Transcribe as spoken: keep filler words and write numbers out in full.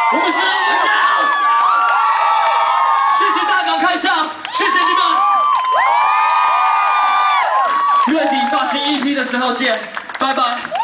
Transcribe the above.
我们是很高，谢谢大港开唱，谢谢你们。月底发行 E P 的时候见，拜拜。